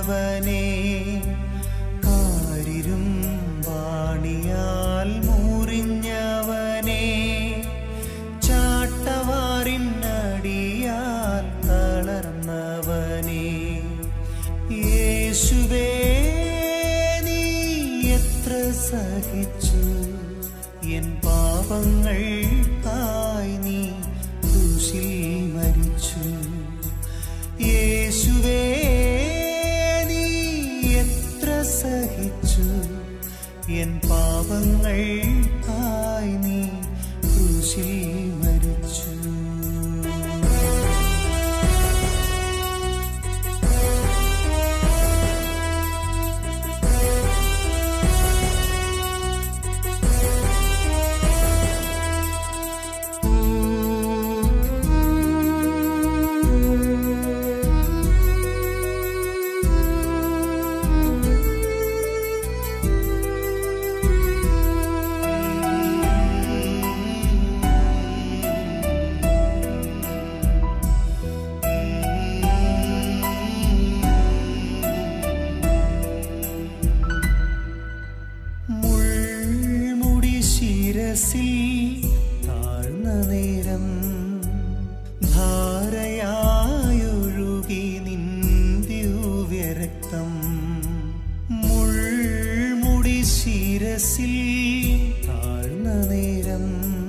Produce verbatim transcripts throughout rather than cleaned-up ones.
മുറിഞ്ഞവനെ, കാരിരും വാണിയാൽ മുറിഞ്ഞവനെ, ചാട്ടവാറിനടിയാൽ തളർന്നവനെ, യേശുവേ നീ എത്ര സഹിച്ചു, എൻ പാപങ്ങൾക്കായി നീ ക്രൂശിൽ മരിച്ചു. യേശുവേ നീ എത്ര സഹിച്ചു, എൻ പാപങ്ങൾക്കായി നീ ക്രൂശിൽ മരിച്ചു. താഴ്ന്ന നേരം ധാരയായൊഴുകി നിൻ ദിവ്യരക്തം, മുൾമുടി ശിരസിൽ താഴ്ന്ന നേരം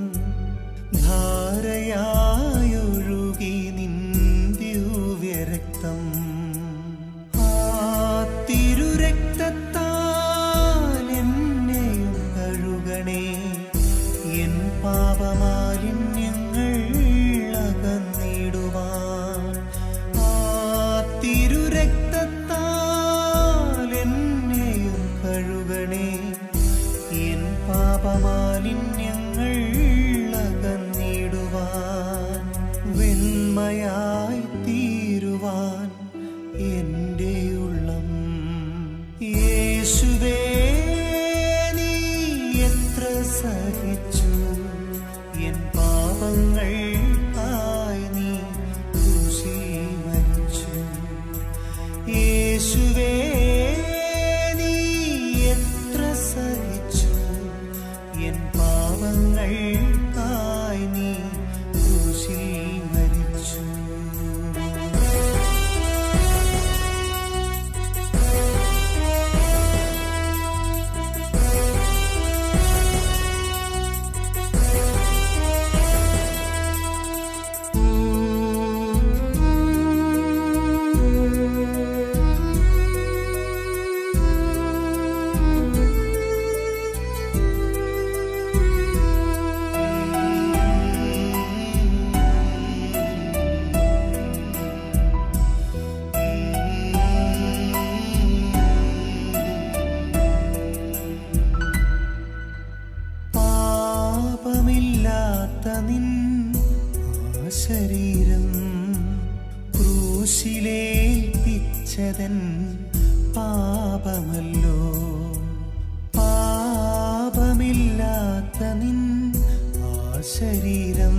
ധാരയായൊഴുകി നിൻ ദിവ്യരക്തം, ആ തിരുരക്തത്താൽ എന്നെയും കഴുകണേ, എൻ പാപമാലിന്യങ്ങൾ അകന്നിടുവാൻ. ആ തിരുരക്തത്താൽ എന്നെയും കഴുകണേ, എൻ പാപമാലിന്യങ്ങൾ അകന്നിടുവാൻ. വെണ്മയായി തീരുവാൻ എൻ്റെ ഉള്ളം, യേശുവേ നീ എത്ര സഹിച്ചു, എൻ പാപങ്ങൾക്കായി നീ ക്രൂശിൽ മരിച്ചു. യേശുവേ നീ എത്ര സഹിച്ചു, എൻ പാപങ്ങൾക്കായി നീ ക്രൂശിൽ മരിച്ചു. നിൻ ആ ശരീരം ക്രൂശിലേൽപ്പിച്ചതൻ പാപമല്ലോ, പാപമില്ലാത്ത നിൻ ആ ശരീരം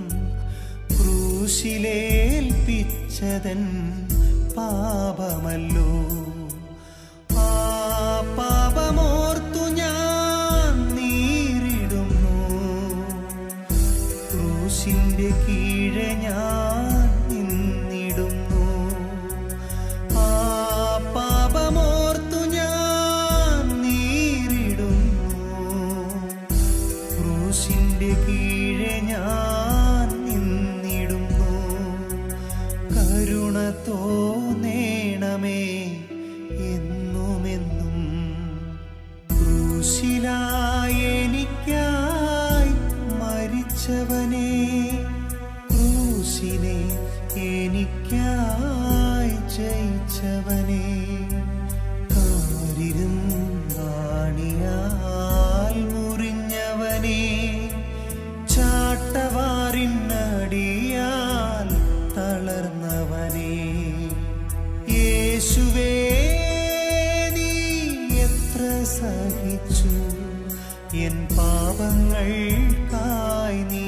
ക്രൂശിലേൽപ്പിച്ചതൻ പാപമല്ലോ. ആ പാപമോർത്തു ഞാൻ നീറിടുന്നു, ക്രൂശിന്റെ കീഴെ ഞാൻ നിന്നിടുന്നു. ആ പാപമോർത്തു ഞാൻ നീറിടുന്നു, ക്രൂശിന്റെ കീഴെ ഞാൻ നിന്നിടുന്നു. കരുണ തോന്നേണമേ എന്നുമെന്നും, ക്രൂശിലായി എനിക്കായി മരിച്ചവനെ, ക്രൂശിനെ എനിക്കായി ജയിച്ചവനെ, കാരിരും വാണിയാൽ മുറിഞ്ഞവനെ, ചാട്ടവാറിനടിയാൽ തളർന്നവനെ, യേശുവേ നീ എത്ര സഹിച്ചു, എൻ പാപങ്ങൾക്കായി നീ